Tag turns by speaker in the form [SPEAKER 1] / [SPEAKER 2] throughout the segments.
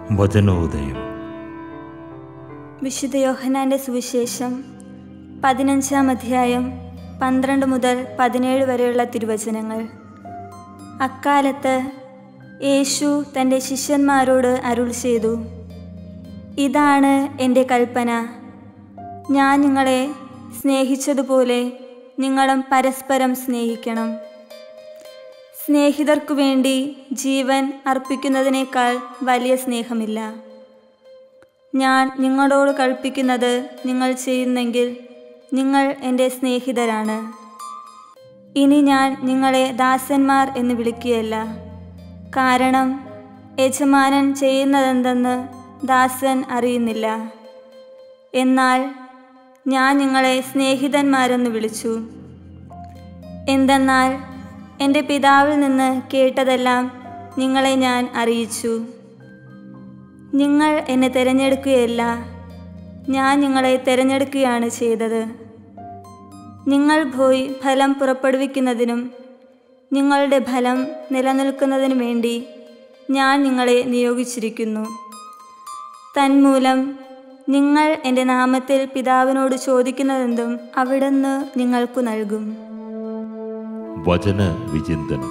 [SPEAKER 1] വചനോദയം.
[SPEAKER 2] വിശുദ്ധ യോഹന്നാന്റെ സുവിശേഷം 15-ാം അധ്യായം 12 മുതൽ 17 വരെയുള്ള തിരുവചനങ്ങൾ. അക്കാലത്ത് യേശു തൻ്റെ ശിഷ്യന്മാരോട് അരുൾ ചെയ്തു, ഇതാണ് എൻ്റെ കൽപ്പന, ഞാൻ നിങ്ങളെ സ്നേഹിച്ചതുപോലെ നിങ്ങളും പരസ്പരം സ്നേഹിക്കണം. സ്നേഹിതർക്കു വേണ്ടി ജീവൻ അർപ്പിക്കുന്നതിനേക്കാൾ വലിയ സ്നേഹമില്ല. ഞാൻ നിങ്ങളോട് കൽപ്പിക്കുന്നത് നിങ്ങൾ ചെയ്യുന്നെങ്കിൽ നിങ്ങൾ എൻ്റെ സ്നേഹിതരാണ്. ഇനി ഞാൻ നിങ്ങളെ ദാസന്മാർ എന്ന് വിളിക്കുകയല്ല, കാരണം യജമാനൻ ചെയ്യുന്നതെന്തെന്ന് ദാസൻ അറിയുന്നില്ല. എന്നാൽ ഞാൻ നിങ്ങളെ സ്നേഹിതന്മാരെന്ന് വിളിച്ചു. എന്തെന്നാൽ എൻ്റെ പിതാവിൽ നിന്ന് കേട്ടതെല്ലാം നിങ്ങളെ ഞാൻ അറിയിച്ചു. നിങ്ങൾ എന്നെ തിരഞ്ഞെടുക്കുകയല്ല, ഞാൻ നിങ്ങളെ തിരഞ്ഞെടുക്കുകയാണ് ചെയ്തത്. നിങ്ങൾ പോയി ഫലം പുറപ്പെടുവിക്കുന്നതിനും നിങ്ങളുടെ ഫലം നിലനിൽക്കുന്നതിനു വേണ്ടി ഞാൻ നിങ്ങളെ നിയോഗിച്ചിരിക്കുന്നു. തന്മൂലം നിങ്ങൾ എൻ്റെ നാമത്തിൽ പിതാവിനോട് ചോദിക്കുന്നതെന്തും അവിടുന്ന് നിങ്ങൾക്കു നൽകും.
[SPEAKER 1] വചന വിചിന്തനം.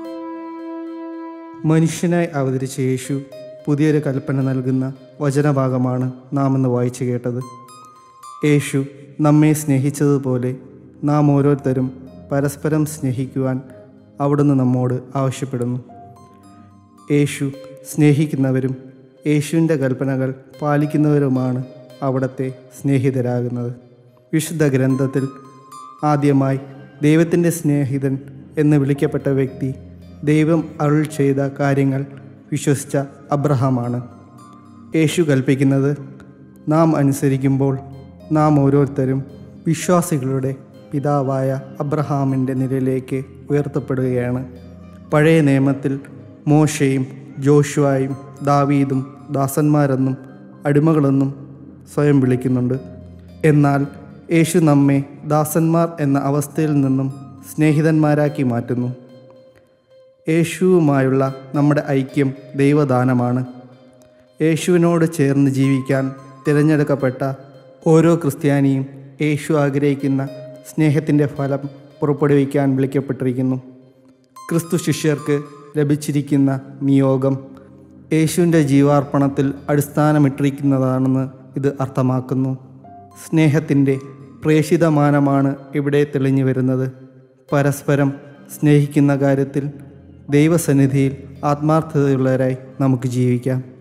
[SPEAKER 3] മനുഷ്യനായി അവതരിച്ച യേശു പുതിയൊരു കൽപ്പന നൽകുന്ന വചനഭാഗമാണ് നാം ഇന്ന് വായിച്ചു കേട്ടത്. യേശു നമ്മെ സ്നേഹിച്ചതുപോലെ നാം ഓരോരുത്തരും പരസ്പരം സ്നേഹിക്കുവാൻ അവിടുന്ന് നമ്മോട് ആവശ്യപ്പെടുന്നു. യേശു സ്നേഹിക്കുന്നവരും യേശുവിൻ്റെ കൽപ്പനകൾ പാലിക്കുന്നവരുമാണ് അവിടുത്തെ സ്നേഹിതരാകുന്നത്. വിശുദ്ധ ഗ്രന്ഥത്തിൽ ആദ്യമായി ദൈവത്തിൻ്റെ സ്നേഹിതൻ എന്ന് വിളിക്കപ്പെട്ട വ്യക്തി ദൈവം അരുൾ ചെയ്ത കാര്യങ്ങൾ വിശ്വസിച്ച അബ്രഹാമാണ്. യേശു കൽപ്പിക്കുന്നത് നാം അനുസരിക്കുമ്പോൾ നാം ഓരോരുത്തരും വിശ്വാസികളുടെ പിതാവായ അബ്രഹാമിൻ്റെ നിലയിലേക്ക് ഉയർത്തപ്പെടുകയാണ്. പഴയ നിയമത്തിൽ മോശയും ജോഷുവയും ദാവീദും ദാസന്മാരെന്നും അടിമകളെന്നും സ്വയം വിളിക്കുന്നുണ്ട്. എന്നാൽ യേശു നമ്മെ ദാസന്മാർ എന്ന അവസ്ഥയിൽ നിന്നും സ്നേഹിതന്മാരാക്കി മാറ്റുന്നു. യേശുവുമായുള്ള നമ്മുടെ ഐക്യം ദൈവദാനമാണ്. യേശുവിനോട് ചേർന്ന് ജീവിക്കാൻ തിരഞ്ഞെടുക്കപ്പെട്ട ഓരോ ക്രിസ്ത്യാനിയും യേശു ആഗ്രഹിക്കുന്ന സ്നേഹത്തിൻ്റെ ഫലം പുറപ്പെടുവിക്കാൻ വിളിക്കപ്പെട്ടിരിക്കുന്നു. ക്രിസ്തു ശിഷ്യർക്ക് ലഭിച്ചിരിക്കുന്ന നിയോഗം യേശുവിൻ്റെ ജീവാർപ്പണത്തിൽ അടിസ്ഥാനമിട്ടിരിക്കുന്നതാണെന്ന് ഇത് അർത്ഥമാക്കുന്നു. സ്നേഹത്തിൻ്റെ പ്രേഷിതമാനമാണ് ഇവിടെ തെളിഞ്ഞു വരുന്നത്. പരസ്പരം സ്നേഹിക്കുന്ന കാര്യത്തിൽ ദൈവസന്നിധിയിൽ ആത്മാർത്ഥതയുള്ളവരായി നമുക്ക് ജീവിക്കാം.